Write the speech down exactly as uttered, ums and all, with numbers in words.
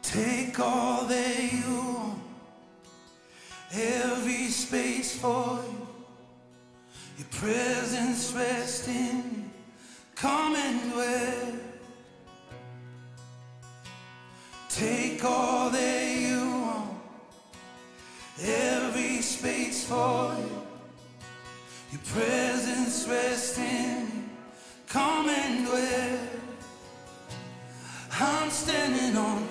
Take all that you want, every space for you. Your presence rest in me, come and dwell. Take all that you want, every space for you. Your presence rest in me, come and dwell. I'm standing on